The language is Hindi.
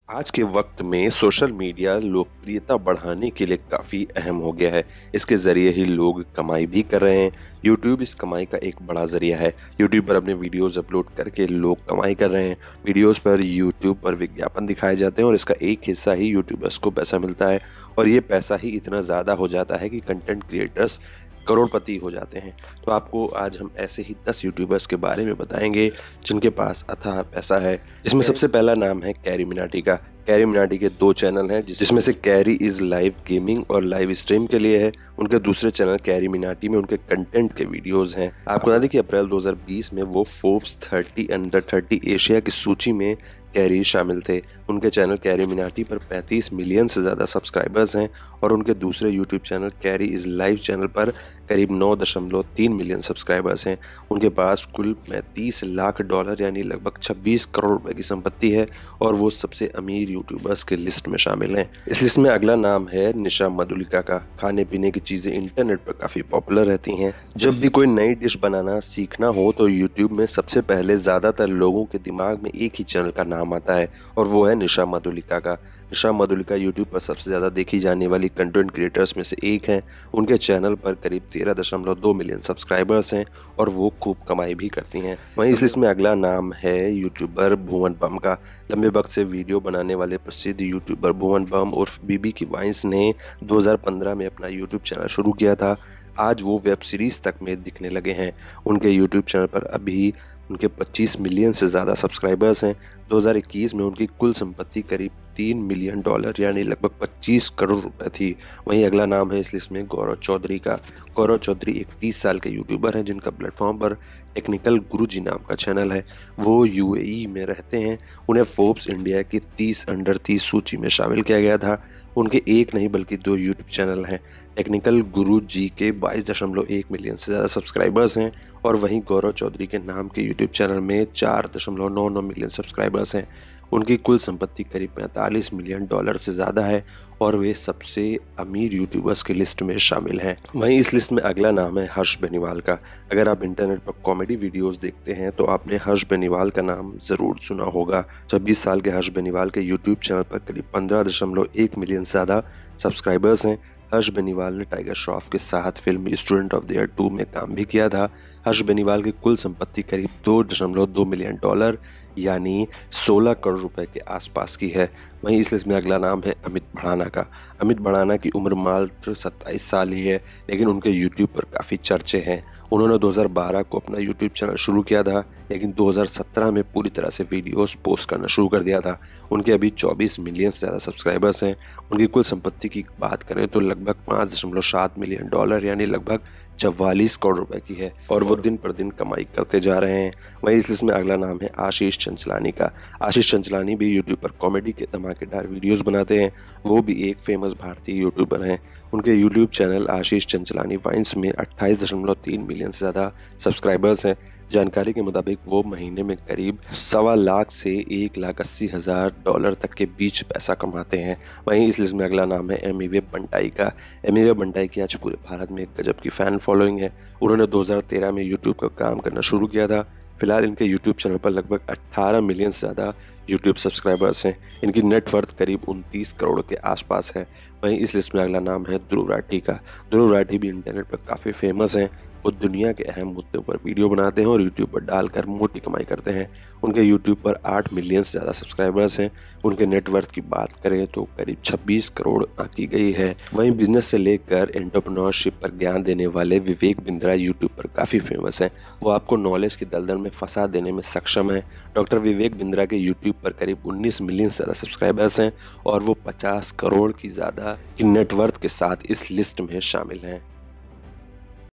आज के वक्त में सोशल मीडिया लोकप्रियता बढ़ाने के लिए काफ़ी अहम हो गया है। इसके ज़रिए ही लोग कमाई भी कर रहे हैं। यूट्यूब इस कमाई का एक बड़ा ज़रिया है। यूट्यूब पर अपने वीडियोस अपलोड करके लोग कमाई कर रहे हैं। वीडियोस पर यूट्यूब पर विज्ञापन दिखाए जाते हैं और इसका एक हिस्सा ही यूट्यूबर्स को पैसा मिलता है। और ये पैसा ही इतना ज़्यादा हो जाता है कि कंटेंट क्रिएटर्स करोड़पति हो जाते हैं। तो आपको आज हम ऐसे ही 10 यूट्यूबर्स के बारे में बताएंगे जिनके पास अथाह पैसा है। इसमें सबसे पहला नाम है कैरी मिनाटी का। कैरी मिनाटी के 2 चैनल हैं जिसमें से कैरी इज लाइव गेमिंग और लाइव स्ट्रीम के लिए है। उनके दूसरे चैनल कैरी मिनाटी में उनके कंटेंट के वीडियोस हैं। आपको बता दें कि अप्रैल 2020 में वो फोर्ब्स 30 अंडर 30 एशिया की सूची में कैरी शामिल थे। उनके चैनल कैरी मिनाटी पर 35 मिलियन से ज़्यादा सब्सक्राइबर्स हैं और उनके दूसरे YouTube channel Carry is live channel पर करीब 9.3 मिलियन सब्सक्राइबर्स हैं। उनके पास कुल $35 लाख यानी लगभग 26 करोड़ रुपए की संपत्ति है और वो सबसे अमीर यूट्यूबर्स के लिस्ट में शामिल हैं। इस लिस्ट में अगला नाम है निशा मधुलिका का। खाने पीने की चीज़ें इंटरनेट पर काफ़ी पॉपुलर रहती हैं। जब भी कोई नई डिश बनाना सीखना हो तो यूट्यूब में सबसे पहले ज़्यादातर लोगों के दिमाग में एक ही चैनल का नाम आता है और वो है निशा मधुलिका का। निशा मधुलिका यूट्यूब पर सबसे ज़्यादा देखी जाने वाली कंटेंट क्रिएटर्स में से एक हैं। उनके चैनल पर करीब 13.2 मिलियन सब्सक्राइबर्स हैं और वो खूब कमाई भी करती हैं। वहीं इस लिस्ट में अगला नाम है यूट्यूबर भुवन बम का। लंबे वक्त से वीडियो बनाने वाले प्रसिद्ध यूट्यूबर भुवन बम उर्फ बीबी की वाइन्स ने 2015 में अपना यूट्यूब चैनल शुरू किया था। आज वो वेब सीरीज तक में दिखने लगे हैं। उनके यूट्यूब चैनल पर अभी उनके 25 मिलियन से ज़्यादा सब्सक्राइबर्स हैं। 2021 में उनकी कुल संपत्ति करीब $3 मिलियन यानी लगभग 25 करोड़ रुपए थी। वहीं अगला नाम है इस लिस्ट में गौरव चौधरी का। गौरव चौधरी एक 30 साल के यूट्यूबर हैं जिनका प्लेटफॉर्म पर टेक्निकल गुरुजी नाम का चैनल है। वो यूएई में रहते हैं। उन्हें फोर्ब्स इंडिया की 30 अंडर 30 सूची में शामिल किया गया था। उनके एक नहीं बल्कि 2 यूट्यूब चैनल हैं। टेक्निकल गुरु जी के 22.1 मिलियन से ज़्यादा सब्सक्राइबर्स हैं और वहीं गौरव चौधरी के नाम के यूट्यूब चैनल में 4.99 मिलियन सब्सक्राइबर्स हैं। उनकी कुल संपत्ति करीब $45 मिलियन से ज़्यादा है और वे सबसे अमीर यूट्यूबर्स की लिस्ट में शामिल हैं। वहीं इस लिस्ट में अगला नाम है हर्ष बेनीवाल का। अगर आप इंटरनेट पर कॉमेडी वीडियोस देखते हैं तो आपने हर्ष बेनीवाल का नाम ज़रूर सुना होगा। 26 साल के हर्ष बेनीवाल के यूट्यूब चैनल पर करीब 15.1 मिलियन से ज़्यादा सब्सक्राइबर्स हैं। हर्ष बेनीवाल ने टाइगर श्रॉफ के साथ film Student of the Year 2 में काम भी किया था। हर्ष बेनीवाल की कुल संपत्ति करीब $2.2 मिलियन यानी 16 करोड़ रुपए के आसपास की है। वहीं इस लिस्ट में अगला नाम है अमित भड़ाना का। अमित भड़ाना की उम्र मात्र 27 साल ही है लेकिन उनके यूट्यूब पर काफ़ी चर्चे हैं। उन्होंने 2012 को अपना यूट्यूब चैनल शुरू किया था लेकिन 2017 में पूरी तरह से वीडियोस पोस्ट करना शुरू कर दिया था। उनके अभी 24 मिलियन से ज़्यादा सब्सक्राइबर्स हैं। उनकी कुल संपत्ति की बात करें तो लगभग $5.7 मिलियन यानी लगभग 44 करोड़ रुपए की है और वो दिन पर दिन कमाई करते जा रहे हैं। वहीं इस लिस्ट में अगला नाम है आशीष चंचलानी का। आशीष चंचलानी भी यूट्यूब पर कॉमेडी के धमाकेदार वीडियोस बनाते हैं। वो भी एक फेमस भारतीय यूट्यूबर हैं। उनके YouTube channel Ashish Chanchlani Vines में 28.3 मिलियन से ज़्यादा सब्सक्राइबर्स हैं। जानकारी के मुताबिक वो महीने में करीब $1.25 लाख से $1,80,000 तक के बीच पैसा कमाते हैं। वहीं इस लिस्ट में अगला नाम है एमिवे बंटाई का। एमिवे बंटाई की आज पूरे भारत में एक गजब की फ़ैन फॉलोइंग है। उन्होंने 2013 में यूट्यूब का काम करना शुरू किया था। फिलहाल इनके यूट्यूब चैनल पर लगभग 18 मिलियन से ज़्यादा यूट्यूब सब्सक्राइबर्स हैं। इनकी नेटवर्थ करीब 29 करोड़ के आसपास है। वहीं इस लिस्ट में अगला नाम है ध्रुव राठी का। ध्रुव राठी भी इंटरनेट पर काफ़ी फेमस हैं। वो दुनिया के अहम मुद्दों पर वीडियो बनाते हैं और यूट्यूब पर डालकर मोटी कमाई करते हैं। उनके यूट्यूब पर 8 मिलियन से ज़्यादा सब्सक्राइबर्स हैं। उनके नेटवर्थ की बात करें तो करीब 26 करोड़ आंकी गई है। वहीं बिजनेस से लेकर एंटरप्रेन्योरशिप पर ज्ञान देने वाले विवेक बिंद्रा यूट्यूब पर काफ़ी फेमस हैं। वो आपको नॉलेज की दलदल में फंसा देने में सक्षम है। डॉक्टर विवेक बिंद्रा के यूट्यूब पर करीब 19 मिलियन से ज़्यादा सब्सक्राइबर्स हैं और वो 50 करोड़ की ज़्यादा की नेटवर्थ के साथ इस लिस्ट में शामिल हैं।